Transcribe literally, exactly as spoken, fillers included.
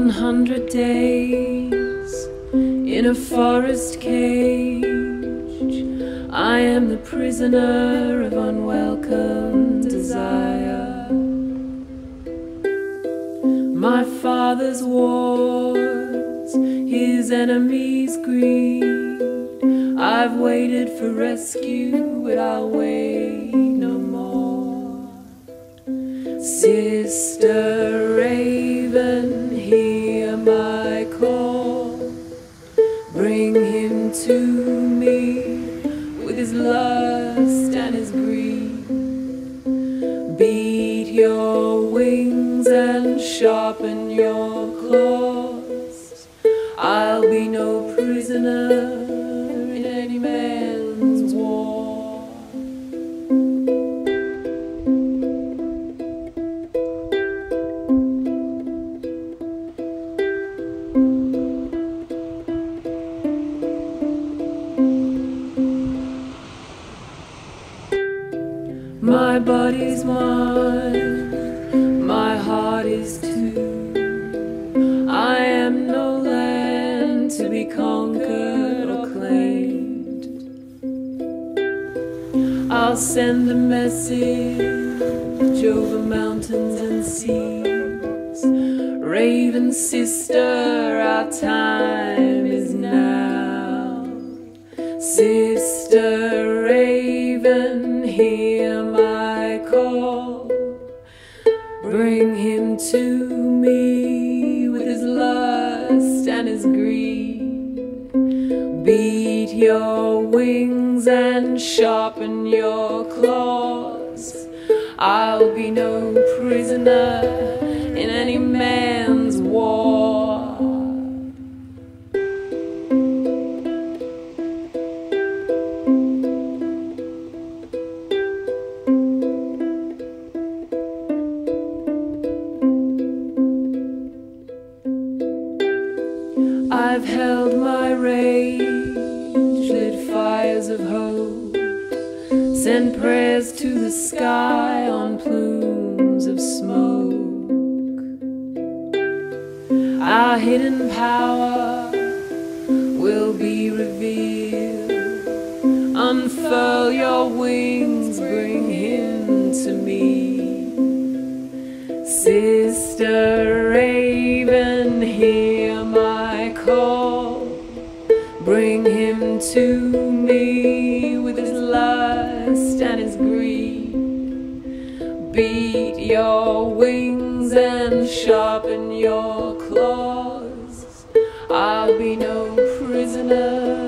One hundred days in a forest cage, I am the prisoner of unwelcome desire. My father's wars, his enemies' greed, I've waited for rescue, but I'll wait no more. Sister Raven, hear my call. Bring him to me with his lust and his greed. Beat your wings and sharpen your claws. I'll be no prisoner in any man's war. My body's mine, my heart is too. I am no land to be conquered or claimed. I'll send a message over mountains and seas. Raven sister, our time is now. Sister Raven, hear my call. Bring him to me with his lust and his greed. Beat your wings and sharpen your claws. I'll be no prisoner in any man's war. I've held my rage, lit fires of hope, sent prayers to the sky on plumes of smoke. Our hidden power will be revealed. Unfurl your wings, bring him to me. Sister Raven, hear my call. Bring him to me with his lust and his greed. Beat your wings and sharpen your claws. I'll be no prisoner